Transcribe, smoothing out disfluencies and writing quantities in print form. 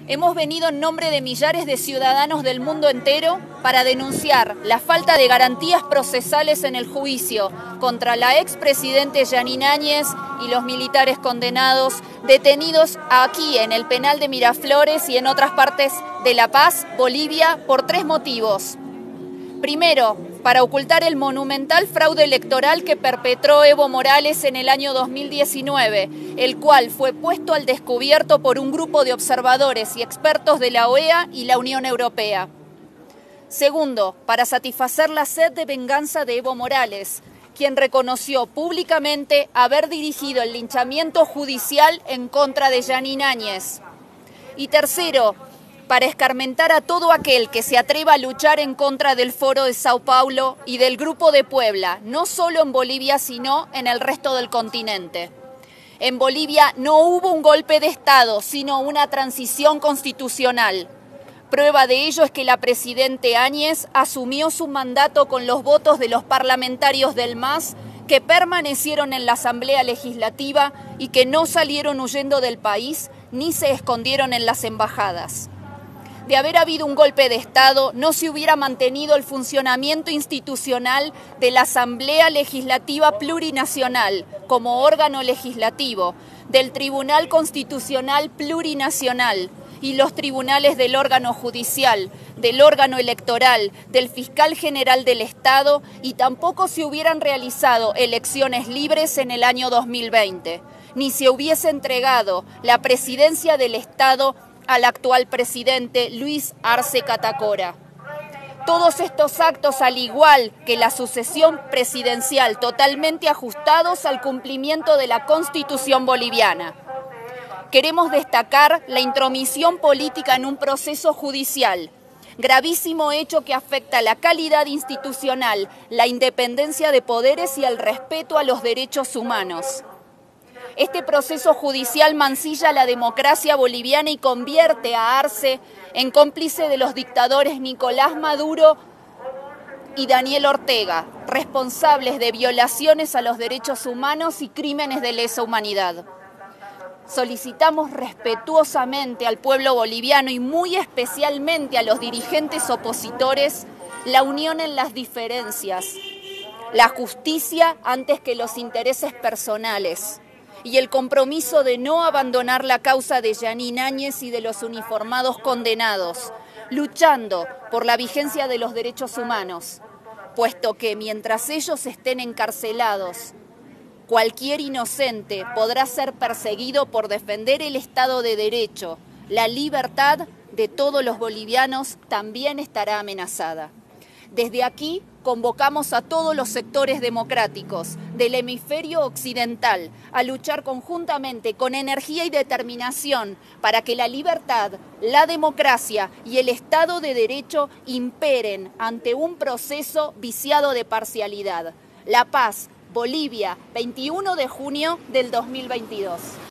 Hemos venido en nombre de millares de ciudadanos del mundo entero para denunciar la falta de garantías procesales en el juicio contra la expresidente Jeanine Áñez y los militares condenados detenidos aquí en el penal de Miraflores y en otras partes de La Paz, Bolivia, por 3 motivos. Primero, para ocultar el monumental fraude electoral que perpetró Evo Morales en el año 2019, el cual fue puesto al descubierto por un grupo de observadores y expertos de la OEA y la Unión Europea. Segundo, para satisfacer la sed de venganza de Evo Morales, quien reconoció públicamente haber dirigido el linchamiento judicial en contra de Jeanine Áñez. Y tercero, para escarmentar a todo aquel que se atreva a luchar en contra del Foro de Sao Paulo y del Grupo de Puebla, no solo en Bolivia, sino en el resto del continente. En Bolivia no hubo un golpe de Estado, sino una transición constitucional. Prueba de ello es que la presidenta Áñez asumió su mandato con los votos de los parlamentarios del MAS que permanecieron en la Asamblea Legislativa y que no salieron huyendo del país ni se escondieron en las embajadas. De haber habido un golpe de Estado, no se hubiera mantenido el funcionamiento institucional de la Asamblea Legislativa Plurinacional como órgano legislativo, del Tribunal Constitucional Plurinacional y los tribunales del órgano judicial, del órgano electoral, del fiscal general del Estado, y tampoco se hubieran realizado elecciones libres en el año 2020, ni se hubiese entregado la presidencia del Estado al actual presidente Luis Arce Catacora. Todos estos actos, al igual que la sucesión presidencial, totalmente ajustados al cumplimiento de la Constitución boliviana. Queremos destacar la intromisión política en un proceso judicial, gravísimo hecho que afecta la calidad institucional, la independencia de poderes y el respeto a los derechos humanos. Este proceso judicial mancilla la democracia boliviana y convierte a Arce en cómplice de los dictadores Nicolás Maduro y Daniel Ortega, responsables de violaciones a los derechos humanos y crímenes de lesa humanidad. Solicitamos respetuosamente al pueblo boliviano y muy especialmente a los dirigentes opositores la unión en las diferencias, la justicia antes que los intereses personales y el compromiso de no abandonar la causa de Jeanine Áñez y de los uniformados condenados, luchando por la vigencia de los derechos humanos, puesto que mientras ellos estén encarcelados, cualquier inocente podrá ser perseguido por defender el Estado de Derecho. La libertad de todos los bolivianos también estará amenazada. Desde aquí convocamos a todos los sectores democráticos del hemisferio occidental a luchar conjuntamente con energía y determinación para que la libertad, la democracia y el Estado de Derecho imperen ante un proceso viciado de parcialidad. La Paz, Bolivia, 21 de junio del 2022.